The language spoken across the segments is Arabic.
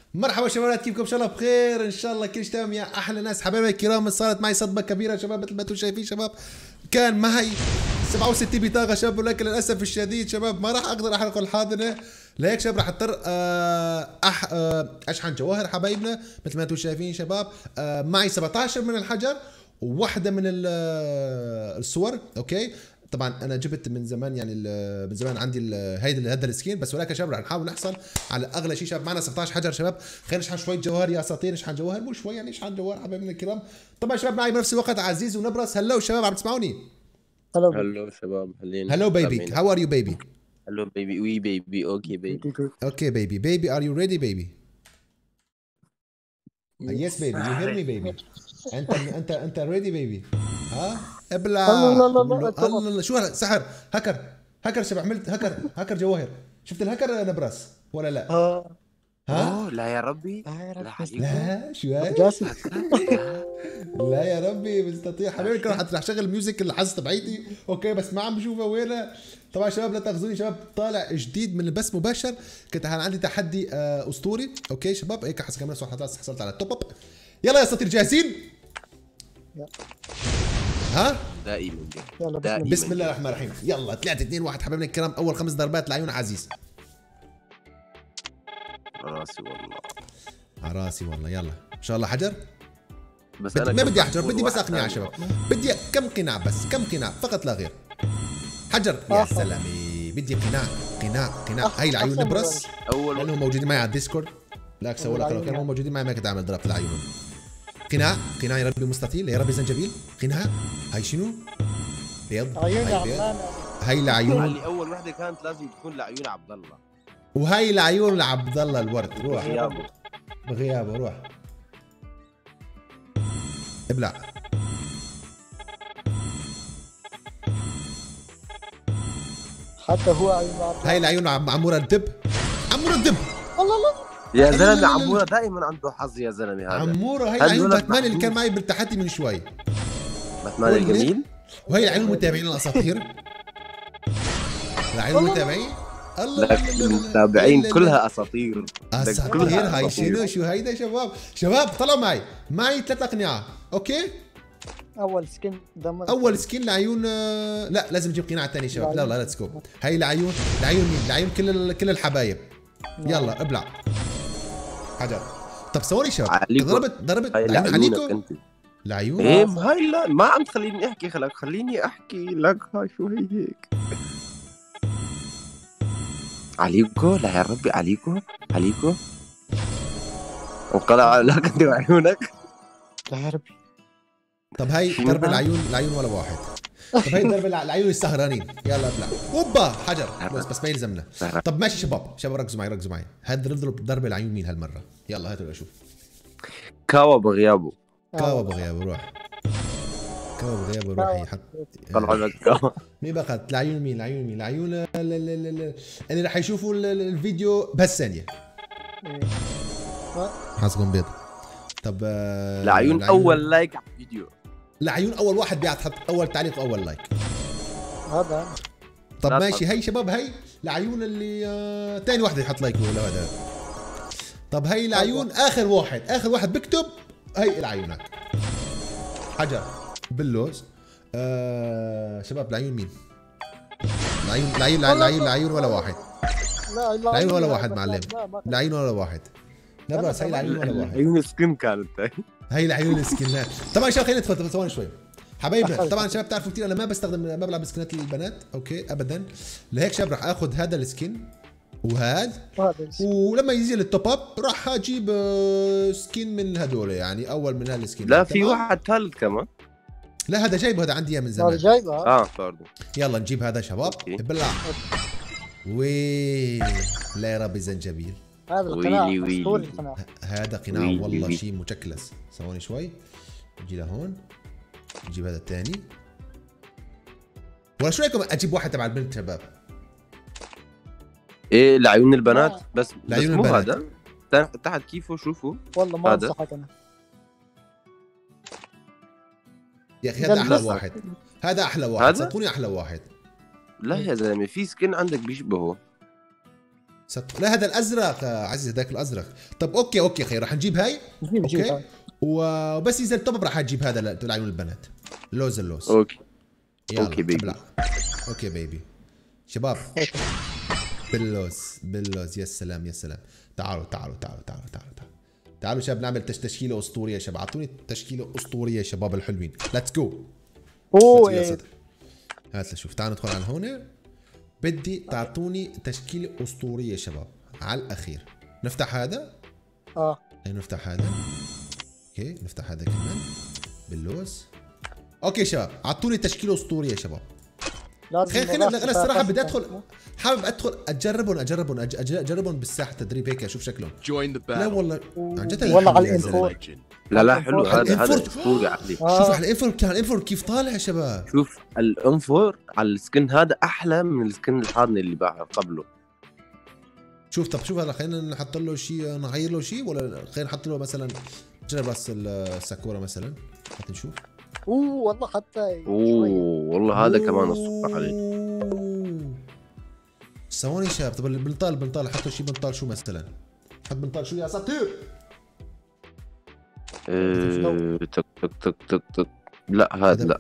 مرحبا شباب، كيفكم؟ ان شاء الله بخير، ان شاء الله كل شيء تمام يا احلى ناس حبايبي الكرام. صارت معي صدمه كبيره يا شباب، مثل ما انتم شايفين شباب. كان معي 67 بطاقه شباب، ولكن للاسف الشديد شباب ما راح اقدر احرق الحاضنه. لهيك شباب راح اضطر اشحن جواهر حبايبنا مثل ما انتم شايفين شباب. معي 17 من الحجر وواحده من الصور. اوكي طبعا انا جبت من زمان، يعني من زمان عندي هذا السكين بس، ولكن شباب رح نحاول نحصل على اغلى شيء. شباب معنا 17 حجر شباب، خلينا نشحن شويه جوهر يا اساطير، نشحن جوهر مو شوي يعني، نشحن جوهر حبايبنا الكرام. طبعا شباب معي بنفس الوقت عزيز ونبرس. هلو شباب، عم تسمعوني؟ هلو هلو شباب، هلو بيبي، هاو ار يو بيبي؟ هلو بيبي، وي بيبي، اوكي بيبي. اوكي بيبي، بيبي ار يو ريدي بيبي؟ يس بيبي، يو هير مي بيبي؟ انت ريدي بيبي؟ ها ابلع. لا لا لا لا الله شو سحر هكر. هكر شباب، عملت هكر جواهر. شفت الهكر نبرس ولا لا؟ ها؟ اوه لا يا ربي، لا عليكم. لا شو هاي؟ جاسم. لا يا ربي بستطيع حبيبي الكرام. حتى رح شغل ميوزك الحظ تبعيتي اوكي، بس ما عم بشوفها وينها. طبعا شباب لا تاخذوني شباب، طالع جديد من البث مباشر. كنت عندي تحدي اسطوري. اوكي شباب هيك حسب كمان حصلت على التوب اب. يلا يا اساطير جاهزين؟ ها؟ دائما يلا دائما. بسم الله الرحمن الرحيم. يلا 3 2 1 حبايبنا الكرام. اول 5 ضربات لعيون عزيز. راسي والله، على راسي والله. يلا ان شاء الله حجر. بس انا ما كنت بدي احجر، أقول بدي بس واحد اقنعه يا ثاني. شباب. بدي كم قناع بس، كم قناع فقط لا غير. حجر يا سلامي، بدي قناع. هاي العيون نبرس اول لانهم موجودين معي على الديسكورد. لا اكسوا لك، لو كانوا موجودين معي ما كنت اعمل ضربت العيون. قناع يا ربي مستطيل، يا ربي زنجبيل. قناع. هاي شنو؟ بيض. عيوني هاي بيض. عمان. هاي العيون، اللي اول وحده كانت لازم تكون لعيون عبد الله. وهاي العيون لعبد الله الورد. روح غيابه. بغيابه، روح ابلع. حتى هو عيون عبد. هاي العيون عمورة الدب. عمورة الدب. الله الله. يا لا، زلمه لا. عموره دائما عنده حظ يا زلمه هذا. عمورة. هاي هل العيون ولد باتمان اللي كان محبوس؟ معي بالتحدي من شوي. باتمان الجميل. وهي العيون المتابعين الاساطير. العيون المتابعين. الله لك المتابعين كلها اساطير. اساطير. هاي شنو هيدا شباب طلعوا معي 3 اقنعه. اوكي اول سكن دمر. اول سكين لعيون لا لازم نجيب قناع ثاني شباب. لا ليتس جو. هاي العيون مين؟ العيون كل الحبايب. يلا ابلع حجر. طب ثواني شباب، ضربت هاي العيون لعيونك عليكم. انت. العيون ايه هاي لا ما عم تخليني احكي، خليني احكي لك. هاي شو هي هيك؟ عليكو، لا يا ربي عليكو وقلع لك انت وعيونك. لا يا ربي. طب هاي ضرب العيون ولا واحد. طب هاي ضرب العيون السهرانين. يلا ابلع. اوبا حجر. بس ما يلزمنا. طب ماشي شباب ركزوا معي. هاد ضرب العيون مين هالمره؟ يلا هاتوا اشوف. كاوا بغيابه. كاوا بغيابه روح. يحط. طلع لك كاوا. مين بقى العيون؟ مين العيون اللي راح يشوفوا الفيديو بهالثانيه. حاسكم بيض. طب العيون اول لايك على الفيديو. العيون اول واحد بيحط اول تعليق واول لايك. هذا. طب ماشي. هي شباب هي العيون اللي ثاني واحد يحط لايك ولا هذا. طب هي العيون اخر واحد بكتب. هي العيونات. حجر باللوز. شباب العيون مين؟ العيون ولا واحد. لا العيون ولا واحد معلم. العيون ولا واحد. نبرس هي العيون ولا واحد. عيون سكن كانت هي العيون السكنات. طبعا شباب خلينا نتفضل ثواني شوي حبايبنا. طبعا شباب تعرفوا كثير انا ما بلعب سكنات البنات. اوكي ابدا. لهيك شباب راح اخذ هذا السكن ولما يجي للتوب اب راح اجيب سكين من هدول، يعني اول من هالسكين. لا في واحد ثالث كمان. لا هذا جايبه، هذا عندي اياه من زمان. جايبه. برضه. يلا نجيب هذا شباب. بلع. وي لا يا ربي زنجبيل. هذا القناع اسطوري. هذا قناع والله شيء مشكلس. ثواني شوي نجي لهون. نجيب هذا الثاني. ولا شو رايكم اجيب واحد تبع البنت شباب؟ ايه لعيون البنات بس لعيون مو البنات. هذا تحت كيفه شوفوا. والله ما انصحك انا يا اخي هذا احلى واحد. هذا احلى واحد صدقوني، احلى واحد. لا يا زلمه في سكن عندك بيشبهه. لا هذا الازرق عزيز، هذاك الازرق. طب اوكي خير، راح نجيب هاي. اوكي وبس ينزل توب راح اجيب هذا لعيون البنات، اللوز. اوكي يلا اوكي بيبي. اوكي بيبي شباب. باللوز يا سلام. تعالوا شباب نعمل تشكيله اسطوريه يا شباب. اعطوني تشكيله اسطوريه يا شباب الحلوين. ليتس جو. هات شوف، تعالوا ندخل على هون. بدي تعطوني تشكيله اسطوريه يا شباب على الاخير. نفتح هذا. نفتح هذا. اوكي نفتح هذا كمان باللوز. اوكي شباب اعطوني تشكيله اسطوريه يا شباب. خلينا انا الصراحه بدي ادخل، حابب ادخل اجربهم بالساحه التدريب هيك اشوف شكلهم. لا والله عن جد والله على الانفور. لا حلو هذا اسطوري عقلي. شوف على الانفور كيف طالع يا شباب. شوف الانفور على السكن هذا احلى من السكن الحاضن اللي قبله. شوف هلا خلينا نحط له شيء، نغير له شيء، ولا خلينا نحط له مثلا جرب بس الساكورا مثلا. حتى نشوف. والله حتى والله هذا كمان اسطوري عليه. ثواني شباب. طب البنطال حطوا شيء بنطال شو مثلا؟ حط بنطال شو يا اساطير؟ تك لا هذا لا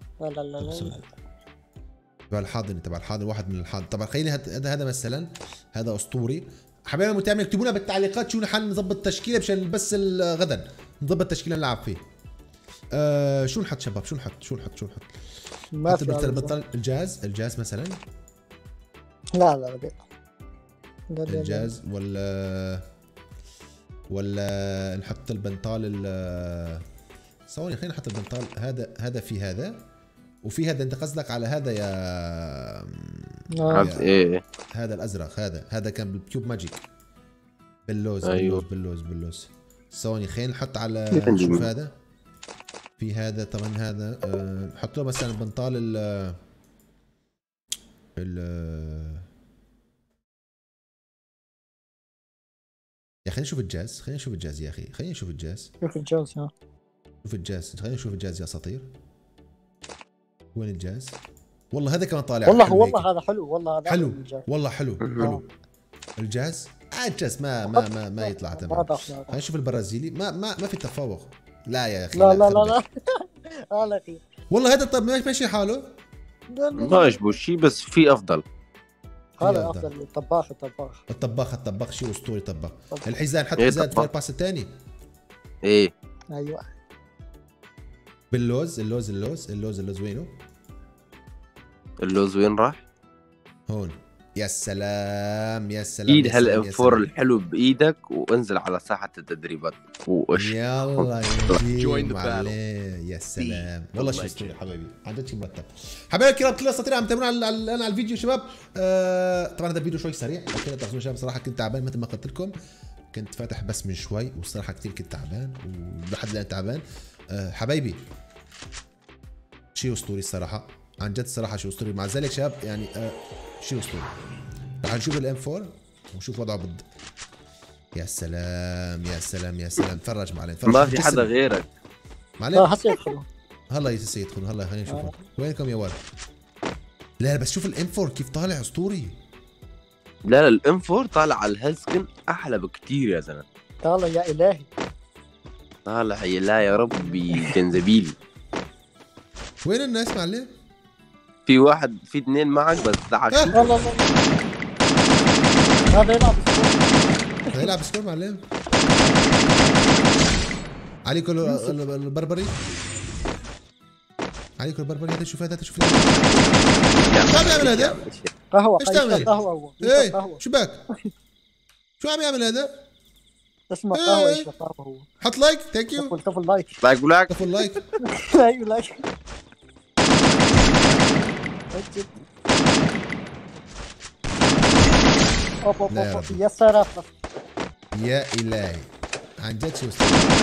لا تبع الحاضن واحد من الحاضن. طبعا خليني هذا مثلا، هذا اسطوري. حبايبنا المتابعين اكتبوا لنا بالتعليقات شو نحن نظبط تشكيله مشان بس غدا نظبط تشكيله نلعب فيه. شو نحط شباب؟ شو نحط؟ ما في بطل الجاز مثلا. لا الجاز ولا نحط البنطال ثواني خلينا نحط البنطال هذا في هذا وفي هذا. انت قصدك على هذا يا ايه هذا الازرق. هذا كان بالكيوب ماجيك باللوز. أيوه. باللوز. ثواني خلينا نحط على شوف هذا في هذا. طبعا هذا نحط له مثلا بنطال يا خلينا نشوف الجاز يا اخي. خلينا نشوف الجاز خلينا نشوف الجاز يا اساطير. وين الجاز؟ والله هذا كمان طالع. والله هذا حلو. والله هذا حلو. والله حلو. الجاز ما يطلع تمام. خلينا نشوف البرازيلي. ما في تفوق. لا يا اخي. لا اخي والله هذا طب ماشي حاله. ما يشبه شيء بس في افضل. هذا افضل. الطباخ شيء اسطوري. طباخ الحزام. حتى حزام فاير باس الثاني. ايه ايوه باللوز. اللوز وينه؟ اللوز وين راح؟ هون. يا سلام ايد هالانفور الحلو بايدك وانزل على ساحه التدريبات يلا يا سلام. والله شو اسطوري حبايبي، عن جد شيء مرتب. حبايبي الكرام كل الاساطير عم تتابعونا على الفيديو شباب. طبعا هذا الفيديو شوي سريع. اوكي تعرفون شباب صراحه كنت تعبان مثل ما قلت لكم. كنت فاتح بس من شوي والصراحه كثير كنت تعبان ولحد الان تعبان. حبايبي شيء اسطوري الصراحه، عن جد الصراحه شيء اسطوري. مع ذلك شباب يعني شيء اسطوري. رح نشوف الام 4 ونشوف وضعه يا سلام. تفرج معلم. ما في حدا غيرك معلم. هسه يدخلوا. هلا يدخلوا. هلا خلينا نشوفهم. وينكم يا ولد؟ لا بس شوف الام 4 كيف طالع اسطوري. لا الام 4 طالع على الهلسكن احلى بكتير يا زلمه. طالع يا الهي. طالع يا ربي جنزبيلي. وين الناس معلم؟ في اثنين معك بس دعك. هذا يلعب سكور معلم. عليكم البربري. هذا شوف هذا شو عم يعمل هذا؟ قهوة. ايش تعمل؟ قهوة. ايه شو باك؟ شو عم يعمل هذا؟ اسمه قهوة. ايش قهوة هو؟ حط لايك. ثانك يو. طفل لايك. طفل لايك. ايوه لايك. يا سرافة يا الهي عن جد شو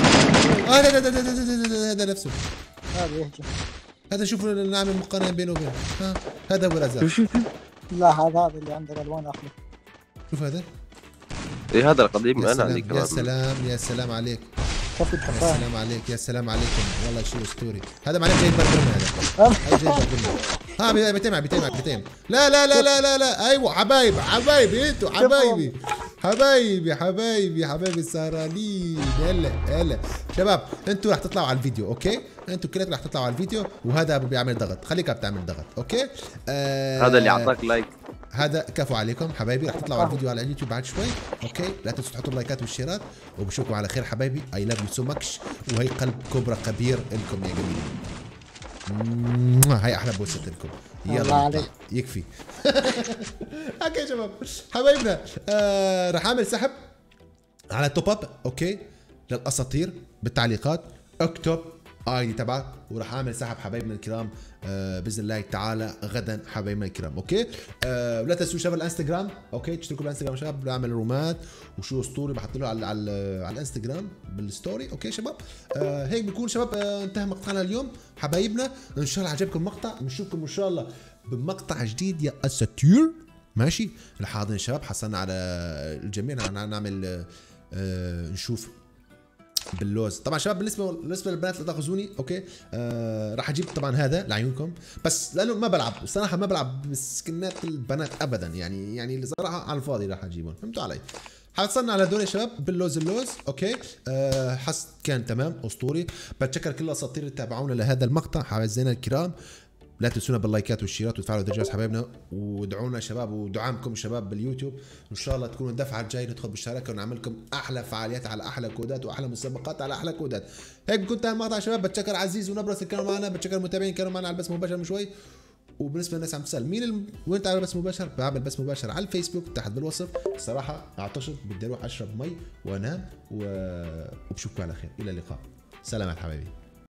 هذا نفسه. هذا يهجم. هذا شوف نعمل مقارنة بينه وبينه. هذا هو الازرق. لا هذا اللي عنده الوان احمر. شوف هذا. ايه هذا القديم. انا عندي كمان. يا سلام عليك. شوف يا التفاهم. سلام عليك يا سلام عليكم والله شيء اسطوري. هذا معناه جاي برجرنا هذا جاي برجرنا. ها بيتم لا لا لا لا لا لا ايوه حبايبي انتوا حبايبي السهرانين. هلا شباب انتوا راح تطلعوا على الفيديو اوكي. انتوا كلكم راح تطلعوا على الفيديو وهذا بيعمل ضغط. خليك بتعمل ضغط اوكي. هذا اللي اعطاك لايك. هذا كفو عليكم حبايبي. راح تطلعوا على الفيديو على اليوتيوب بعد شوي اوكي. لا تنسوا تحطوا اللايكات والشيرات وبشوفكم على خير حبايبي. اي لاف يو سو ماتش. وهي قلب كبرى كبير لكم يا جميل. هاي احلى بوسه لكم. يلا عليك. يكفي. اوكي شباب حبايبنا راح اعمل سحب على توب اب اوكي للاساطير. بالتعليقات اكتب ايدي تبعك وراح اعمل سحب حبايبنا الكرام باذن الله تعالى غدا حبايبنا الكرام اوكي. لا تنسوا شباب الانستغرام اوكي. تشتركوا بالانستغرام شباب. بعمل رومات وشو اسطوري بحط له على الانستغرام بالستوري اوكي شباب. هيك بيكون شباب انتهى مقطعنا اليوم حبايبنا. ان شاء الله عجبكم المقطع. بنشوفكم ان شاء الله بمقطع جديد يا اساطير ماشي. الحاضرين شباب حصلنا على الجميع. نعمل نشوف باللوز طبعا شباب. بالنسبه للبنات اللي تاخذوني اوكي راح اجيب طبعا هذا لعيونكم بس لانه ما بلعب الصراحه ما بلعب بسكنات البنات ابدا يعني اللي صراحه على الفاضي راح اجيبهم. فهمتوا علي. حصلنا على هذول يا شباب باللوز اوكي. حس كان تمام اسطوري. بتشكر كل الاساطير اللي تابعونا لهذا المقطع حبايبنا الكرام. لا تنسونا باللايكات والشيرات وتفعلوا الجرس حبايبنا ودعونا شباب ودعمكم شباب باليوتيوب. ان شاء الله تكونوا الدفعه الجايه ندخل بالشراكه ونعمل لكم احلى فعاليات على احلى كودات واحلى مسابقات على احلى كودات. هيك بكون انتهى المقطع شباب. بتشكر عزيز ونبرس اللي كانوا معنا. بتشكر المتابعين كانوا معنا على البث مباشر من شوي. وبالنسبه للناس عم تسال مين وين تعمل بث مباشر. بعمل بث مباشر على الفيسبوك تحت بالوصف. الصراحه اعتقد بدي اروح اشرب مي وانام وبشوفكم على خير. الى اللقاء. سلامات حبايبي.